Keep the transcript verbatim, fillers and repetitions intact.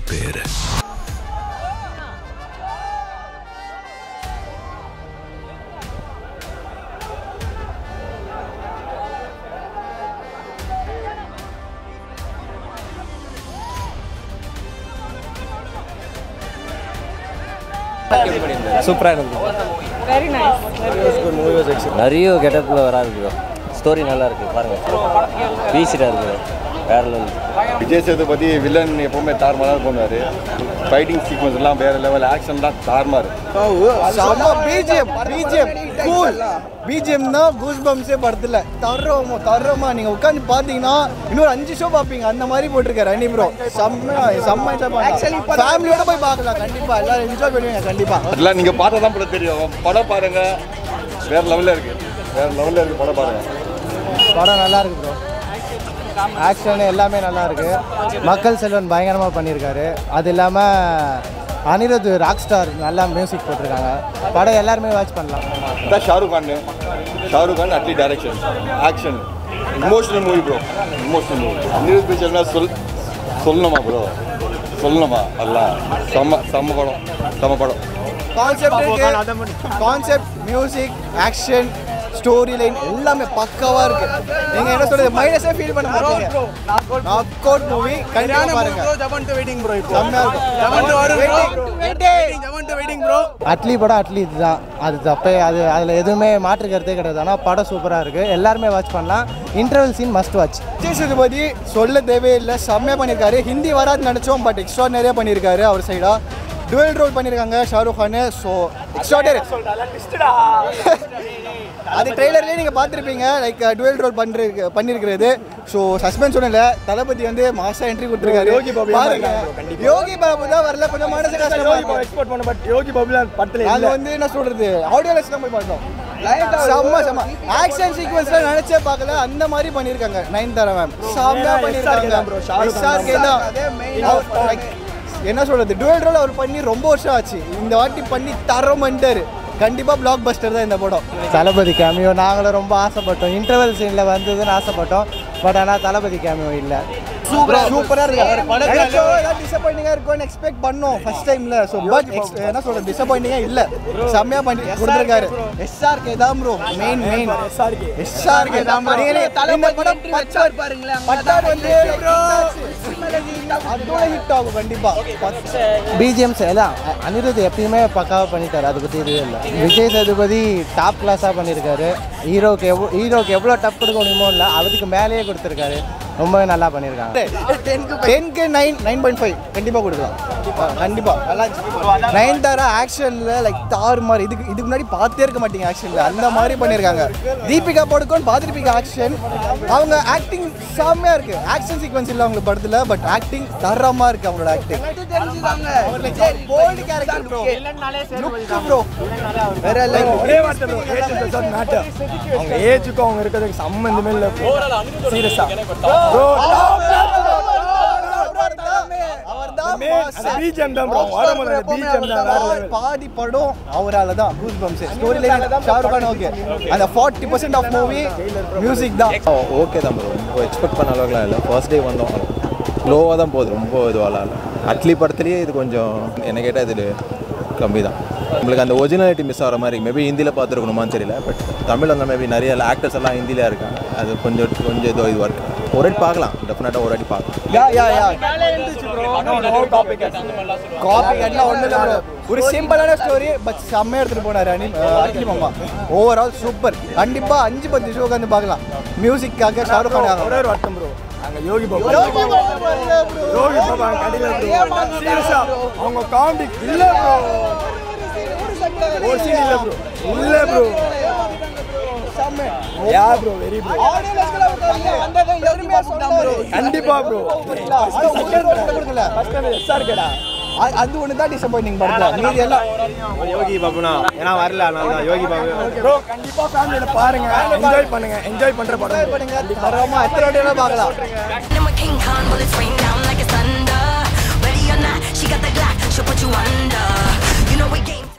பேரு. சூப்பரா இருந்துச்சு. Very nice. Good movie was excellent. நிறைய கெட்டப்ல வராது. ஸ்டோரி நல்லா இருக்கு பாருங்க. பீச்சிட்டா இருக்கு. வேற லெவல். விஜய் சேதுபதி வில்லன் எப்பவுமே தார்மாரா பண்ணுவாரு. ஃபைட்டிங் சீக்வென்ஸ் எல்லாம் வேற லெவல், ஆக்ஷன் தான் தார்மார். செம பிஜிஎம் பிஜிஎம் கூல் பிஜிஎம் தான் கூஸ் பம்ப்ஸே படத்துல தர்றோமோ தர்றோமா நீங்க உட்காந்து பாத்தீங்கன்னா இன்னொரு அஞ்சு ஷோ பாப்பீங்க அந்த மாதிரி போட்டிருக்காரு அனி ப்ரோ. செம்ம செம்ம ஃபேமிலியோட போய் பார்க்கலாம் கண்டிப்பா, எல்லாரும் என்ஜாய் பண்ணுவீங்க கண்டிப்பா. அதெல்லாம் நீங்க பார்த்தா தான் படம் தெரியும். படம் பாருங்க, வேற லெவல்ல இருக்கு, வேற லெவல்ல இருக்கு படம் பாருங்க. படம் நல்லா இருக்கு ப்ரோ, ஆக்ஷன் எல்லாமே நல்லா இருக்கு. மக்கள் செல்வன் பயங்கரமாக பண்ணியிருக்காரு. அது இல்லாமல் அனிருத் ராக் ஸ்டார் நல்லா மியூசிக் போட்டிருக்காங்க. படம் எல்லாருமே வாட்ச் பண்ணலாம். இதான் Shahrukh Khan Shahrukh Khan Atlee direction, action, emotional movie bro, emotional movie. Anirudh பிக்சர்னா சொல் சொல்லணுமா ப்ரோ, சொல்லணுமா? எல்லாம் செம்ம செம்ம படம், செம்ம படம். Concept concept music action story line எல்லாமே பக்காவா இருக்கு. நீங்க என்ன சொல்றது, மைனஸே ஃபீல் பண்ண மாட்டீங்க. நாக் அவுட் மூவி கண்டிப்பா பாருங்க. Jawan two waiting bro. இப்போ ஜவான் டு வரும் bro, waiting Jawan two waiting bro. Atlee படம் அட்லி இதுதான், அது தப்பே, அது அதுல எதுவுமே மாற்று கருத்தே கிடையாது. ஆனால் படம் சூப்பரா இருக்கு, எல்லாருமே வாட்ச் பண்ணலாம். Interval scene must watch. Vijay Sethupathi சொல்ல தேவையில்லை, செம்மையா பண்ணியிருக்காரு. ஹிந்தி வராது நினைச்சோம், பட் எக்ஸ்ட்ராடினரியா பண்ணியிருக்காரு. அவர் சைடா டுவெல் ரோல் பண்ணியிருக்காங்க ஷாருக் கான். ஸோ எக்ஸ்ட்ராடினரி அது ட்ரெய்லர்லேயே நீங்கள் பார்த்துருப்பீங்க, லைக் டுவெல் ரோல் பண்ணி பண்ணியிருக்கிறது. ஸோ சஸ்பென்ஸ் ஒன்றும் இல்லை, தளபதி வந்து மாசா என்ட்ரி கொடுத்துருக்காரு. யோகி பாபு பாருங்க, யோகி பாபு தான் வரல, கொஞ்சம் மனசு கஷ்டமா எக்ஸ்போர்ட் பண்ண. பட் யோகி பாபு படத்தில் அது வந்து என்ன சொல்றது, ஆடியோலஸ் தான் போய் பார்த்தோம். செம்ம செம்ம ஆக்ஷன் சீக்வன்ஸ்ல நினைச்சே பார்க்கல, அந்த மாதிரி பண்ணியிருக்காங்க. நயன்தாரா மேம் செம்மையா பண்ணியிருக்காங்க. என்ன சொல்றது, டுவெல் ரோல் அவர் பண்ணி ரொம்ப வருஷம் ஆச்சு, இந்த வாட்டி பண்ணி தரமாட்டாரு. கண்டிப்பாக பிளாக் பஸ்டர் தான் இந்த படம். தளபதி கேமியோ நாங்களும் ரொம்ப ஆசைப்பட்டோம், இன்டர்வல் சீனில் வந்ததுன்னு ஆசைப்பட்டோம். பட் ஆனால் தளபதி கேமியோ இல்லை. சூப்பராக இருக்கு. டிசப்பாயிண்டிங்காக இருக்கும்னு எக்ஸ்பெக்ட் பண்ணோம் ஃபர்ஸ்ட் டைமில். ஸோ பட் என்ன சொல்கிறது, டிசப்பாயிண்டிங்காக இல்லை, செம்மையாக பண்ணி கொடுத்துருக்காரு. எஸ்ஆர்கே தான் ப்ரோ மெயின் மெயின் எஸ்ஆர்கே தான். பட்டாடு வந்து அதோட ஹிட் ஆகும் கண்டிப்பாக. பிஜிஎம்ஸ் எல்லாம் அனிருத் எப்பயுமே பக்காவாக பண்ணிட்டாரு, அதை பற்றி இதுவே இல்லை. விஜய் சேதுபதி டாப் கிளாஸாக பண்ணியிருக்காரு. ஹீரோக்கு எவ்வளோ ஹீரோக்கு எவ்வளோ டப் கொடுக்கணுமோ இல்லை, அதுக்கு மேலேயே கொடுத்துருக்காரு. ரொம்பவே நல்லா பண்ணியிருக்காங்க. டென்க்கு நைன் நைன் பாயிண்ட் ஃபைவ் கண்டிப்பாக கொடுக்கலாம். கண்டிப்பாக நல்லா நயன்தாரா ஆக்ஷனில் லைக் தார் மாதிரி, இதுக்கு இதுக்கு முன்னாடி பார்த்தே இருக்க மாட்டீங்க ஆக்ஷனில், அந்த மாதிரி பண்ணியிருக்காங்க. தீபிகா படுக்கோன்னு பார்த்துருப்பீங்க ஆக்ஷன், அவங்க ஆக்டிங் செம்மையாக இருக்குது. ஆக்ஷன் சீக்வன்ஸ் இல்லை அவங்களுக்கு படத்தில், பட் ஆக்டிங் தரமாக இருக்குது அவங்களோட acting. Bold character bro, look bro வேற லைக் ஒரே வார்த்தை ப்ரோ, அவங்க ஏஜுக்கும் அவங்க இருக்கிறதுக்கு சம்மந்தமே இல்லை சீரியஸா ப்ரோ. பாதி படம் அவரால் தான் goose bumps. Story line Shahrukh Khan okay, அந்த forty percent of movie music தான் ஓகே தான் ப்ரோ. ரொம்ப எக்ஸ்பெக்ட் பண்ண அளவுக்குலாம் இல்லை. ஃபர்ஸ்ட் டே வந்தோம், லோவாக தான் போகுது, ரொம்ப இதுவாலாம் இல்லை. அட்லி படத்துலேயே இது கொஞ்சம் என்ன கேட்டால் இது கம்மி தான். நம்மளுக்கு அந்த ஒரிஜினாலிட்டி மிஸ் ஆகிற மாதிரி மேபி ஹிந்தியில் பார்த்துருக்கணுமான்னு தெரியல. பட் தமிழ் அந்த மேபி நிறைய ஆக்டர்ஸ் எல்லாம் ஹிந்தியில் இருக்காங்க, அது கொஞ்சம் கொஞ்சம் இதோ இதுவாக இருக்குது. ஒரு வாட்டி பார்க்கலாம், டெஃபினட்டாக ஒரு வாட்டி பார்க்கலாம். ஒரு சிம்பிளான ஸ்டோரி பட் செம்மையாக எடுத்துகிட்டு போனார் அனில் அட்லி மாமா. Overall super. கண்டிப்பாக அஞ்சு பத்து ஷோ உட்காந்து பார்க்கலாம். மியூசிக்காக ஷாருக் கான் ஒரே ஒரு வருத்தம் ப்ரோ, அங்கே யோகி பாபு யோகி பாபா கண்டிப்பாக சீரியஸா அவங்க காமெடி இல்லை ப்ரோ, ஒரு சீன் இல்லை ப்ரோ, இல்லை bro yeah bro very bro கண்டிப்பா ப்ரோ. அது ஒன்று தான் டிசப்பாயிண்டிங் படத்துல, மீதி எல்லாம் யோகி பாபுனா ஏன்னா வரல, அதனால யோகி பாபு ப்ரோ கண்டிப்பா ஃபேமிலியோட பாருங்க, என்ஜாய் பண்ணுங்க. என்ஜாய் பண்ற படம் பண்ணுங்க, தரமா எத்தனை வாட்டியெல்லாம் பார்க்கலாம். Ready or not, she got the Glock, she'll put you under. You know we game.